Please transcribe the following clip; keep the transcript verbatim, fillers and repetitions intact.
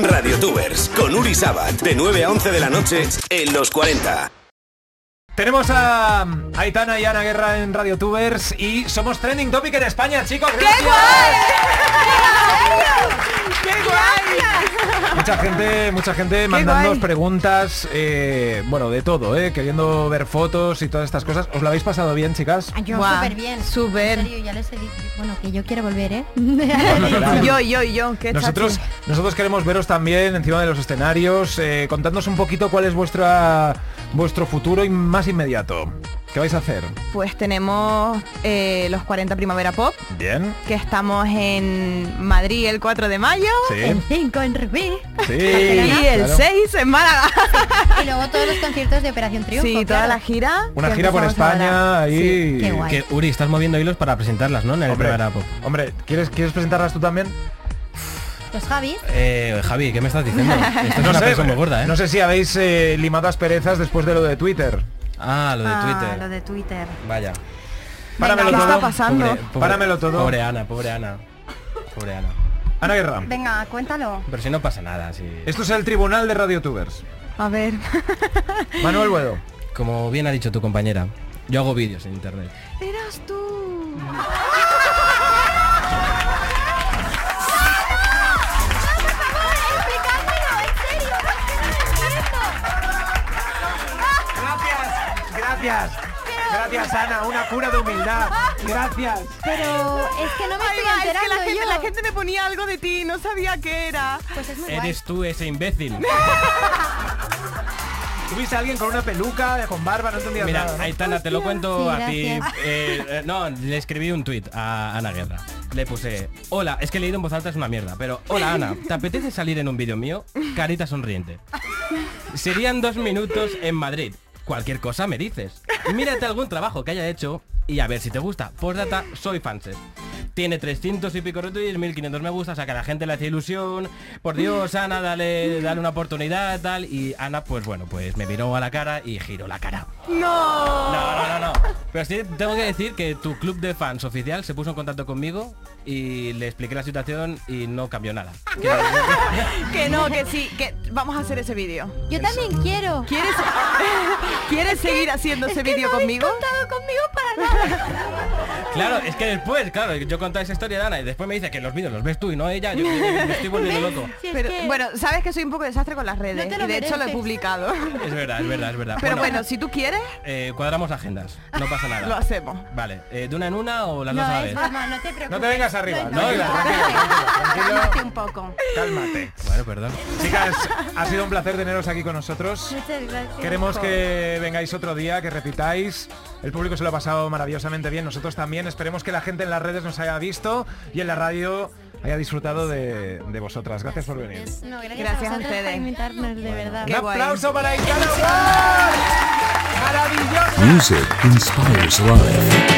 Radiotubers, con Uri Sabat, de nueve a once de la noche, en Los cuarenta. Tenemos a Aitana y Ana Guerra en Radiotubers y somos trending topic en España, chicos. ¡Qué guay! ¡Qué guay! Mucha gente, mucha gente mandándonos guay. preguntas, eh, bueno, de todo, eh, queriendo ver fotos y todas estas cosas. ¿Os lo habéis pasado bien, chicas? Yo Guau, súper bien. súper. En serio, ya les he dicho, bueno, que yo quiero volver, ¿eh? Claro. Yo, yo, yo, qué Nosotros, chachi. nosotros queremos veros también encima de los escenarios, eh, contadnos un poquito cuál es vuestra vuestro futuro y más inmediato. ¿Qué vais a hacer? Pues tenemos eh, los cuarenta Primavera Pop, Bien. que estamos en Madrid el cuatro de mayo. El Sí. cinco en Rubí. Sí. Y el claro. seis en Málaga. Y luego todos los conciertos de Operación Triunfo. Sí, toda claro. la gira. Una que gira por empezamos España ahora. ahí. Qué guay. Que, Uri, estás moviendo hilos para presentarlas, ¿no? En el Hombre, Primavera Pop. hombre, ¿quieres, ¿quieres presentarlas tú también? Los Javis. Eh, Javi, ¿qué me estás diciendo? Esto es una persona muy gorda, ¿eh? no sé si habéis eh, limado asperezas después de lo de Twitter. Ah, lo de Ah, Twitter. lo de Twitter. Vaya. Páramelo ¿qué todo. está pasando? Pobre, pobre- Páramelo todo. Pobre Ana, pobre Ana. Pobre Ana. Ana Guerra. Venga, cuéntalo. Pero si no pasa nada, si... Esto es el tribunal de Radiotubers. A ver. Manuel Buedo. Como bien ha dicho tu compañera, yo hago vídeos en internet. Eras tú. Gracias, gracias. Gracias, Ana, una cura de humildad. Gracias. Pero es que no me Ay, estoy va, es que enterando la gente, yo. la gente me ponía algo de ti, no sabía qué era. Pues es muy guay. Eres tú ese imbécil. ¿Tuviste a alguien con una peluca, con barba? No entendías Mira, nada, ¿no? Aitana, te lo cuento Sí, a ti. gracias. Eh, eh, no, le escribí un tuit a Ana Guerra. Le puse, hola, es que he leído en voz alta, es una mierda, pero hola Ana, ¿te apetece salir en un vídeo mío? Carita sonriente. Serían dos minutos en Madrid. Cualquier cosa me dices. Mírate algún trabajo que haya hecho y a ver si te gusta. Postdata, soy fanses. Tiene trescientos y pico retweets, mil quinientos me gusta, o sea que a la gente le hace ilusión. Por Dios, Ana, dale, dale una oportunidad, tal. Y Ana, pues bueno, pues me miró a la cara y giró la cara. No. No, no, no, no. Pero sí tengo que decir que tu club de fans oficial se puso en contacto conmigo y le expliqué la situación y no cambió nada. Que no, que sí, que vamos a hacer ese vídeo. Yo también quiero. ¿Quieres, ¿quieres seguir haciendo ese Es que vídeo no conmigo? habéis contado conmigo para nada. Claro, es que después, claro, yo contaba esa historia de Ana y después me dice que los vídeos los ves tú y no ella, yo me me estoy volviendo loco. Si es Pero, que- bueno, sabes que soy un poco desastre con las redes No te lo y de hecho lo he mereces. publicado. Es verdad, es verdad, es verdad. Pero bueno, si tú quieres, eh, cuadramos agendas, no pasa nada. lo hacemos. Vale, eh, ¿de una en una o las dos a No, la es vez? broma, no te preocupes. No te vengas arriba. No, No, no, tranquilo, no, tranquilo, tranquilo, Cálmate tranquilo. un poco. Cálmate. Bueno, perdón. Chicas, ha sido un placer teneros aquí con nosotros. Muchas gracias. Queremos que vengáis otro día, que repitáis. El público se lo ha pasado maravillosamente bien, nosotros también. Esperemos que la gente en las redes nos haya visto y en la radio haya disfrutado de, de vosotras. Gracias por venir. No, gracias, Gracias a a vosotros ustedes. por invitarnos, de verdad. Qué Un guay. aplauso para Aitana Guerra. ¡Maravilloso! Music inspires life.